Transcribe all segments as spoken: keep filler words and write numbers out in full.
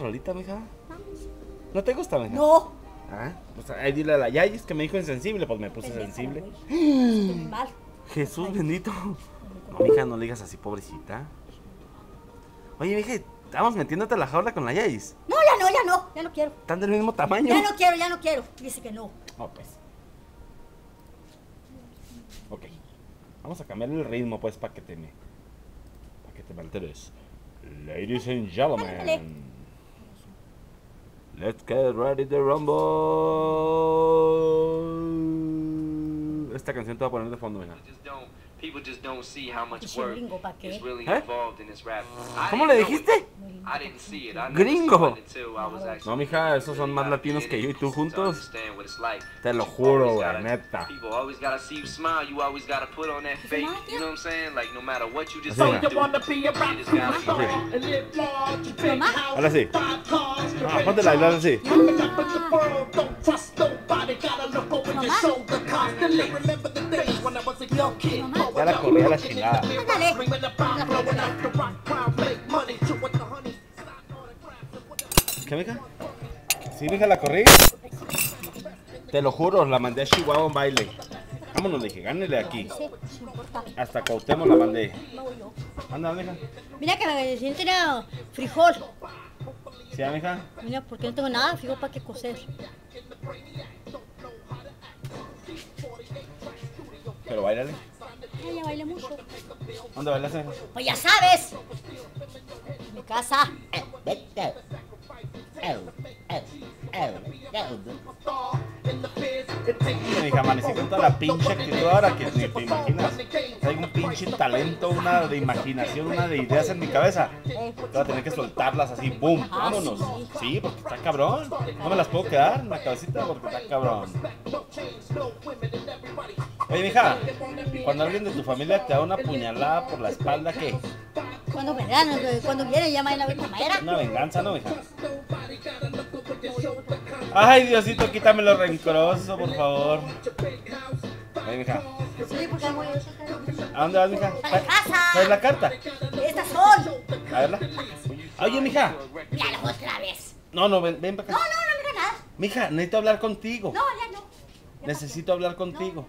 rolita, mija? ¿No te gusta, mija? No. Ah, pues ahí dile a la Yayis que me dijo insensible, pues me puse sensible. Estoy muy mal. Jesús bendito. No, mija, no le digas así, pobrecita. Oye, mija, estamos metiéndote a la jaula con la Yayis. No, ya no, ya no, ya no quiero. Están del mismo tamaño. Ya no quiero, ya no quiero. Dice que no. No, pues. Ok. Vamos a cambiar el ritmo, pues, para que te me... Para que te me alteres. Ladies and gentlemen. Ándale. Let's get ready to rumble. Esta canción te voy a poner de fondo, mira. People just don't see how much Ese work gringo, ¿pa' qué? is really ¿Eh? involved in this rap. ¿Cómo le dijiste? I didn't see it. I never Gringo. saw it until I was actually No, mija, esos son más latinos que yo y tú to juntos. understand what it's like. Te lo You juro, always güey, gotta- neta. People always gotta see you smile. You always gotta put on that fake. You know what I'm saying? Like no matter what you just Así, do, mira. you just gotta be real. Mamá. Ahora sí. Ah, ponte la bailar así. Ya la corrí a la chingada. Ándale. ¿Qué, mija? Sí, mija, la corrí. Te lo juro, la mandé a Chihuahua a un baile. Vámonos, le dije, gánele aquí. Sí, sí importa. Hasta Cuauhtémoc la mandé. No voy yo. Anda, mija. Mira que me siento era frijol. ¿Sí, mija? Mira, porque no tengo nada, frijol para que cocer. Pero bailale. Ay, ya bailé mucho. ¿Dónde bailas, mija? Pues ya sabes. En mi casa. Mija, amanecí con toda la pinche actitud ahora que ni te imaginas. Traigo un pinche talento, una de imaginación, una de ideas en mi cabeza. Voy a tener que soltarlas así, boom, Ah, vámonos. sí. Sí, porque está cabrón. No me las puedo quedar en la cabecita porque está cabrón. Oye, mija, cuando alguien de tu familia te da una puñalada por la espalda, ¿qué? Cuando vendrán, cuando viene ya me la venta madera. Una venganza, ¿no, mija? Ay, Diosito, quítame lo rencoroso, por favor. Oye, mija, Sí, porque muy... ¿a dónde vas, mija? ¡A la casa! ¿Traes la carta? Estas son. A verla. Oye, mija. Míralo otra vez. No, no, ven, ven para No, acá. no, no miro nada. Mija, necesito hablar contigo. No, ya no. Ya Necesito hablar contigo.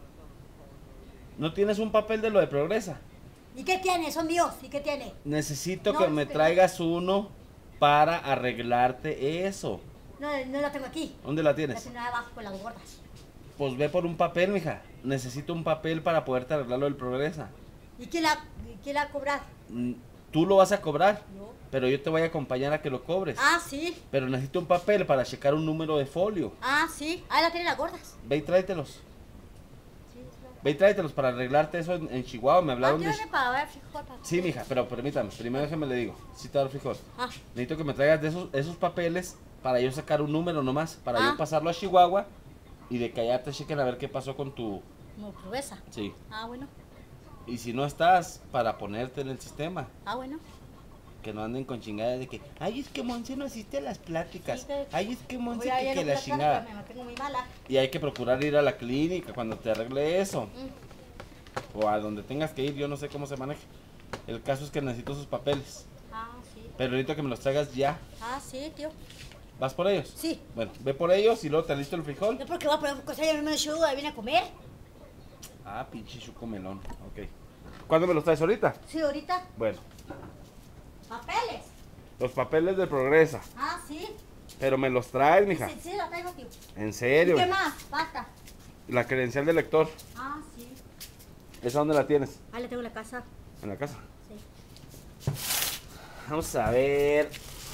¿No tienes un papel de lo de Progresa? ¿Y qué tiene? Son míos. ¿Y qué tiene? Necesito No, que me espera. traigas uno para arreglarte eso. No, no la tengo aquí. ¿Dónde la La tienes? tengo abajo con las gordas. Pues ve por un papel, mija. Necesito un papel para poderte arreglar lo del Progresa. ¿Y quién la, y quién la va a cobrar? Mm, Tú lo vas a cobrar, Yo. pero yo te voy a acompañar a que lo cobres. Ah, sí. Pero necesito un papel para checar un número de folio. Ah, sí. Ahí la tienen las gordas. Ve y tráetelos. Sí, sí. Ve y tráetelos para arreglarte eso en, en Chihuahua. Me Ah, hablaron de... llévame para ver frijol. Para... Sí, mija, pero permítame. Primero déjame le digo. Sí te voy a dar frijol. Ah, Necesito que me traigas de esos, esos papeles para yo sacar un número nomás. Para Ah. yo pasarlo a Chihuahua y de que allá te chequen a ver qué pasó con tu... como gruesa. Sí. Ah, bueno. Y si no estás, para ponerte en el sistema. Ah, bueno. Que no anden con chingadas de que, ay, es que Monse no asiste a las pláticas. Sí, que- Ay, es que Monse Voy a que, ir que a la la chingada. Me mantengo muy mala. Y hay que procurar ir a la clínica cuando te arregle eso. Mm. O a donde tengas que ir, yo no sé cómo se maneja. El caso es que necesito sus papeles. Ah, sí. Pero necesito que me los traigas ya. Ah, sí, tío. ¿Vas por ellos? Sí. Bueno, ve por ellos y luego te listo el frijol. No porque voy a poner cosas, ya no me ayuda, viene a comer. Ah, pinche chuco melón. Ok. ¿Cuándo me los traes ahorita? Sí, ahorita. Bueno, Papeles. los papeles de Progresa. Ah, sí. Pero me los traes, mija. Sí, sí, la traigo, tío. En ¿Y serio. qué más? Basta. La credencial del lector. Ah, sí. ¿Esa dónde la tienes? Ahí la tengo en la casa. En la casa. Sí. Vamos a ver.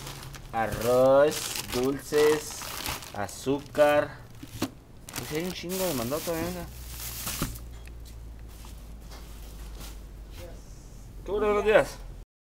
Arroz, dulces, azúcar. Pues hay un chingo de mandado todavía. mija. ¿Qué bueno, buenos días?